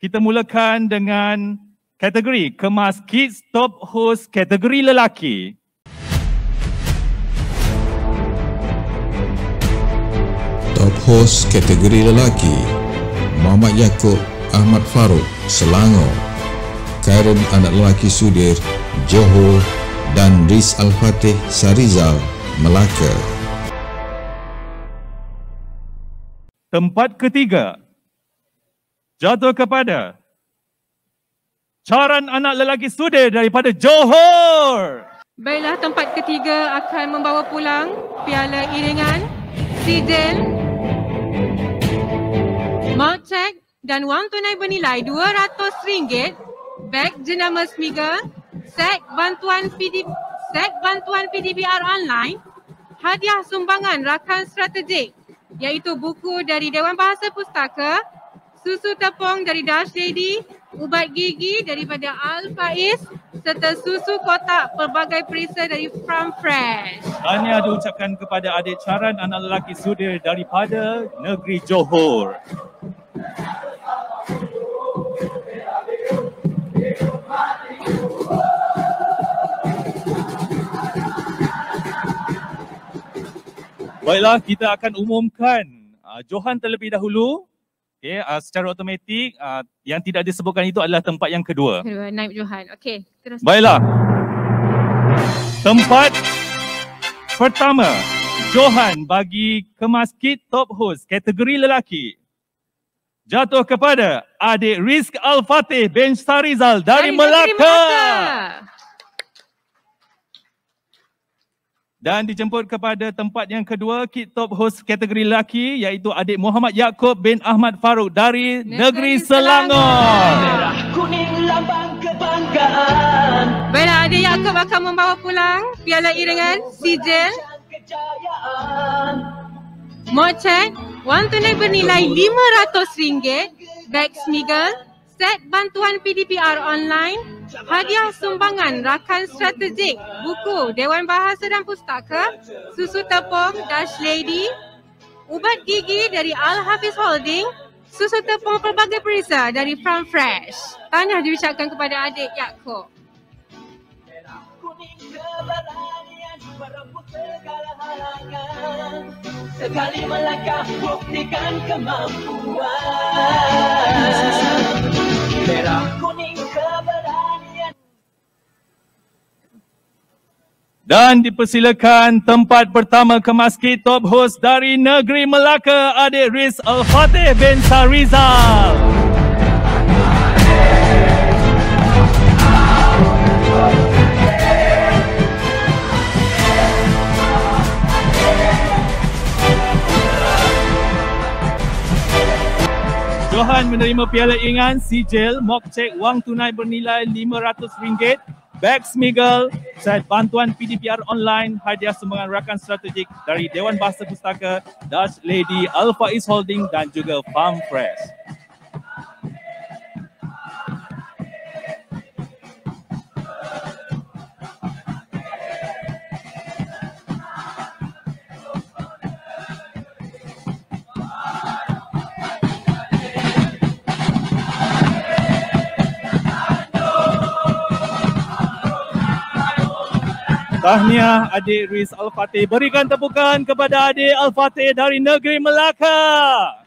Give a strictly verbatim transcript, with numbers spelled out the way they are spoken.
kita mulakan dengan kategori Kemas Kids Top Host kategori lelaki. Top Host kategori lelaki, Muhammad Yaakob Ahmad Farouk, Selangor, Karen anak lelaki Sudir, Johor dan Riz Al-Fatih Sarizal, Melaka. Tempat ketiga jatuh kepada Caran anak lelaki Sudir daripada Johor. Baiklah, tempat ketiga akan membawa pulang piala iringan, sijil, mouth check dan wang tunai bernilai dua ratus ringgit, beg jenama Smiggle, set bantuan P D, set bantuan P D B R online, hadiah sumbangan rakan strategik iaitu buku dari Dewan Bahasa Pustaka, susu tepung dari Dash Lady, ubat gigi daripada Al Faiz serta susu kotak pelbagai perisa dari Farm Fresh. Tahniah diucapkan kepada adik Caran anak lelaki Sudir daripada negeri Johor. Baiklah, kita akan umumkan uh, Johan terlebih dahulu. Okay, uh, secara automatik uh, yang tidak disebutkan itu adalah tempat yang kedua. Kedua, naib Johan. Okey, terus. Baiklah. Tempat pertama, Johan bagi Kemas Kids Top Host kategori lelaki jatuh kepada adik Riz Al-Fatih bin Sarizal dari, dari Melaka. Melaka. Dan dijemput kepada tempat yang kedua, Kids Top Host kategori lelaki iaitu adik Muhammad Yaakob bin Ahmad Farouk dari negeri, negeri Selangor. Merah kuning lambang kebanggaan. Baiklah, adik Yaakob akan membawa pulang piala iringan, sijil, mouth check, wang tunai bernilai lima ratus ringgit, beg Smiggle, set bantuan P D P R online, hadiah sumbangan rakan strategik, buku Dewan Bahasa dan Pustaka, susu tepung Dash Lady, ubat gigi dari Al Hafiz Holding, susu tepung pelbagai perisa dari Farm Fresh. Tahniah diucapkan kepada adik Yaakob. Sekali melangkah buktikan kemampuan. Merah kuning keberanian. Dan dipersilakan tempat pertama Kemas Kids Top Host dari negeri Melaka, adik Riz Al-Fatih bin Sarizal. Johan menerima piala iringan, sijil, mock check, wang tunai bernilai lima ratus ringgit, beg Smiggle, set bantuan P D P R online, hadiah sumbangan rakan strategik dari Dewan Bahasa Pustaka, Dash Lady, Al Faiz Holding dan juga Farm Fresh. Tahniah adik Riz Al-Fatih. Berikan tepukan kepada adik Al-Fatih dari negeri Melaka.